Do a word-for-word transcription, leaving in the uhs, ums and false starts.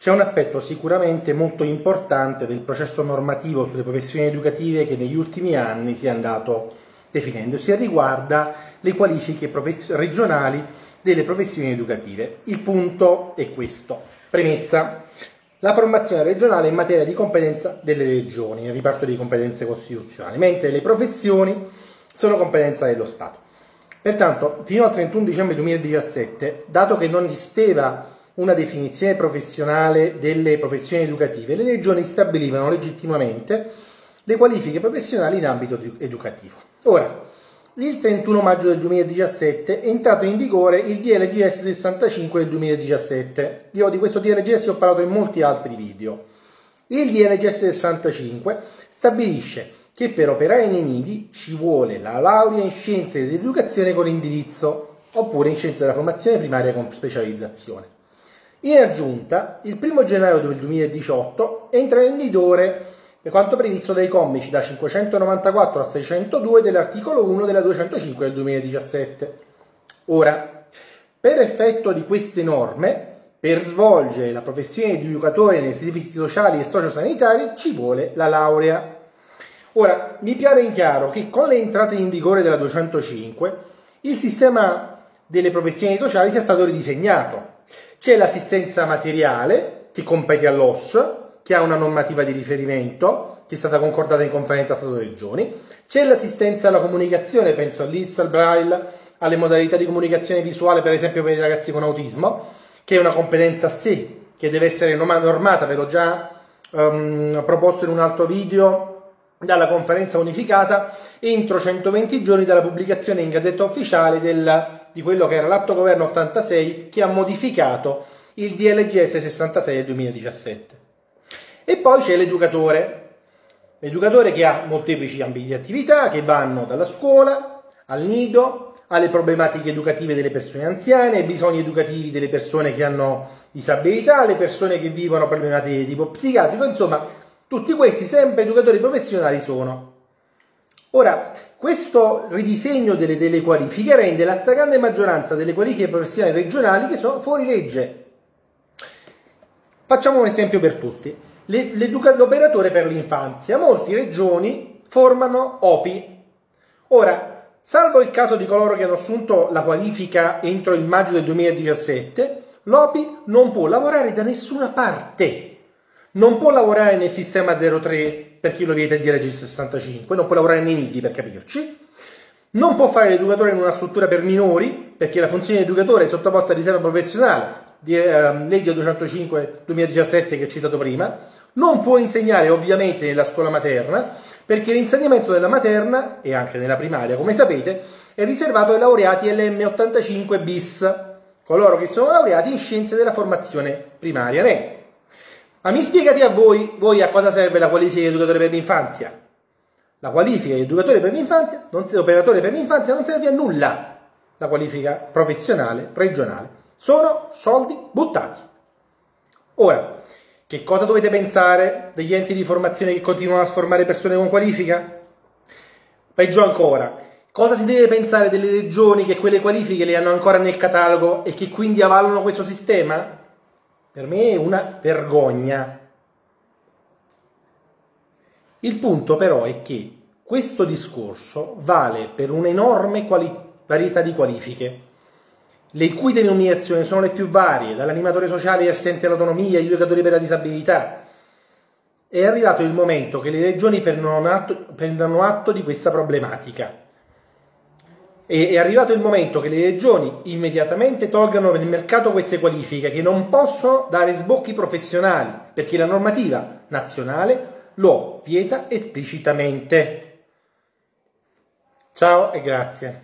c'è un aspetto sicuramente molto importante del processo normativo sulle professioni educative che negli ultimi anni si è andato definendo, si riguarda le qualifiche regionali delle professioni educative. Il punto è questo. Premessa: la formazione regionale in materia di competenza delle regioni, nel riparto di competenze costituzionali, mentre le professioni sono competenza dello Stato. Pertanto, fino al trentuno dicembre duemiladiciassette, dato che non esisteva una definizione professionale delle professioni educative, le regioni stabilivano legittimamente le qualifiche professionali in ambito educativo. Ora, il trentuno maggio del duemiladiciassette è entrato in vigore il D L G S sessantacinque del duemiladiciassette. Io di questo D L G S ho parlato in molti altri video. Il D L G S sessantacinque stabilisce che per operare nei nidi ci vuole la laurea in scienze dell'educazione con indirizzo, oppure in scienze della formazione primaria con specializzazione. In aggiunta, il primo gennaio del duemiladiciotto entra in vigore per quanto previsto dai commi da cinquecentonovantaquattro a seicentodue dell'articolo uno della duecentocinque del duemiladiciassette. Ora, per effetto di queste norme, per svolgere la professione di educatore nei servizi sociali e sociosanitari ci vuole la laurea. Ora, mi pare in chiaro che con l'entrata in vigore della duecentocinque il sistema delle professioni sociali sia stato ridisegnato. C'è l'assistenza materiale che compete all'O S, che ha una normativa di riferimento che è stata concordata in conferenza Stato-Regioni. C'è l'assistenza alla comunicazione, penso all'I S, al Braille, alle modalità di comunicazione visuale, per esempio per i ragazzi con autismo, che è una competenza a sé, che deve essere normata, ve l'ho già um, proposto in un altro video, dalla conferenza unificata, entro centoventi giorni dalla pubblicazione in Gazzetta Ufficiale del, di quello che era l'atto governo ottantasei, che ha modificato il D L G S sessantasei del duemiladiciassette. E poi c'è l'educatore, l'educatore che ha molteplici ambiti di attività che vanno dalla scuola al nido, alle problematiche educative delle persone anziane, ai bisogni educativi delle persone che hanno disabilità, alle persone che vivono problematiche di tipo psichiatrico, insomma, tutti questi sempre educatori professionali sono. Ora, questo ridisegno delle, delle qualifiche rende la stragrande maggioranza delle qualifiche professionali regionali che sono fuori legge. Facciamo un esempio per tutti. L'operatore per l'infanzia. Molte regioni formano O P I. Ora, salvo il caso di coloro che hanno assunto la qualifica entro il maggio del duemiladiciassette, l'O P I non può lavorare da nessuna parte. Non può lavorare nel sistema zero tre, per chi lo vieta il D L G sessantacinque, non può lavorare nei nidi, per capirci, non può fare l'educatore in una struttura per minori, perché la funzione di educatore è sottoposta a riserva professionale, di, eh, legge duecentocinque duemiladiciassette che ho citato prima, non può insegnare ovviamente nella scuola materna, perché l'insegnamento della materna, e anche nella primaria, come sapete, è riservato ai laureati L M ottantacinque bis, coloro che sono laureati in scienze della formazione primaria N E E. Ma mi spiegate a voi, voi a cosa serve la qualifica di educatore per l'infanzia? La qualifica di educatore per l'infanzia, non serve, operatore per l'infanzia, non serve a nulla. La qualifica professionale regionale. Sono soldi buttati. Ora, che cosa dovete pensare degli enti di formazione che continuano a formare persone con qualifica? Peggio ancora, cosa si deve pensare delle regioni che quelle qualifiche le hanno ancora nel catalogo e che quindi avvalano questo sistema? Per me è una vergogna. Il punto però è che questo discorso vale per un'enorme varietà di qualifiche, le cui denominazioni sono le più varie, dall'animatore sociale agli assistenti all'autonomia, agli educatori per la disabilità. È arrivato il momento che le regioni prendano atto, prendano atto di questa problematica. È arrivato il momento che le regioni immediatamente tolgano dal mercato queste qualifiche che non possono dare sbocchi professionali, perché la normativa nazionale lo vieta esplicitamente. Ciao e grazie.